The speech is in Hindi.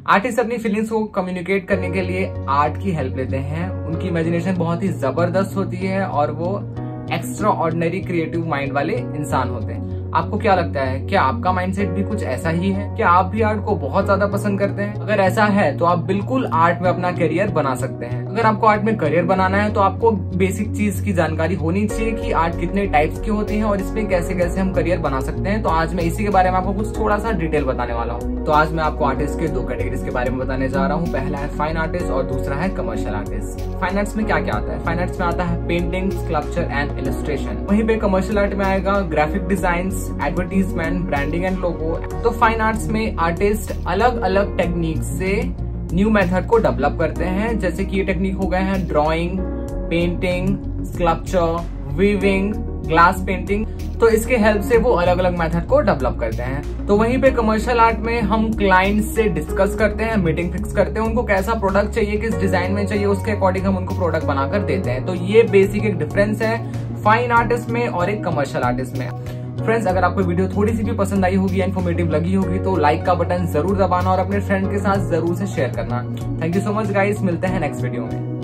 आर्टिस्ट अपनी फीलिंग्स को कम्युनिकेट करने के लिए आर्ट की हेल्प लेते हैं। उनकी इमेजिनेशन बहुत ही जबरदस्त होती है और वो एक्स्ट्रा ऑर्डिनरी क्रिएटिव माइंड वाले इंसान होते हैं। आपको क्या लगता है, क्या आपका माइंडसेट भी कुछ ऐसा ही है? क्या आप भी आर्ट को बहुत ज्यादा पसंद करते हैं? अगर ऐसा है तो आप बिल्कुल आर्ट में अपना करियर बना सकते हैं। अगर आपको आर्ट में करियर बनाना है तो आपको बेसिक चीज की जानकारी होनी चाहिए कि आर्ट कितने टाइप्स की होती है और इसमें कैसे कैसे हम करियर बना सकते हैं। तो आज मैं इसी के बारे में आपको कुछ थोड़ा सा डिटेल बताने वाला हूँ। तो आज मैं आपको आर्टिस्ट के 2 कैटेगरीज के बारे में बताने जा रहा हूँ। पहला है फाइन आर्टिस्ट और दूसरा है कमर्शियल आर्टिस्ट। फाइन आर्ट्स में क्या क्या आता है? फाइन आर्ट्स में आता है पेंटिंग, स्कल्पचर एंड इलस्ट्रेशन। वहीं पे कमर्शियल आर्ट में आएगा graphic design, advertisement, branding and logo. तो फाइन आर्ट्स में आर्टिस्ट अलग अलग टेक्निक से न्यू मेथड को डेवलप करते हैं। जैसे कि ये टेक्निक हो गए हैं drawing, painting, sculpture, weaving, glass painting. तो इसके हेल्प से वो अलग अलग मेथड को डेवलप करते हैं। तो वहीं पे कमर्शियल आर्ट में हम क्लाइंट से डिस्कस करते हैं, मीटिंग फिक्स करते हैं, उनको कैसा प्रोडक्ट चाहिए, किस डिजाइन में चाहिए, उसके अकॉर्डिंग हम उनको प्रोडक्ट बनाकर देते हैं। तो ये बेसिक एक डिफरेंस है फाइन आर्टिस्ट में और एक कमर्शियल आर्टिस्ट में। फ्रेंड्स, अगर आपको वीडियो थोड़ी सी भी पसंद आई होगी या इन्फॉर्मेटिव लगी होगी तो लाइक का बटन जरूर दबाना और अपने फ्रेंड के साथ जरूर से शेयर करना। Thank you so much guys, मिलते हैं नेक्स्ट वीडियो में।